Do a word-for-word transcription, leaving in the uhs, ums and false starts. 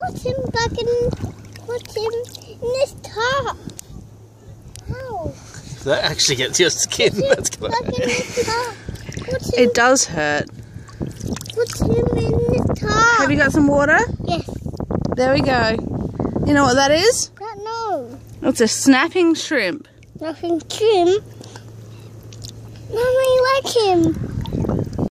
Put him back in. Put him in this top. How? That actually gets your skin. Put him That's back gonna in this top. Put him, It does hurt. Put him in the top. Have you got some water? Yes. There we go. You know what that is? I don't know. It's a snapping shrimp. Nothing trim. Mama, you like him.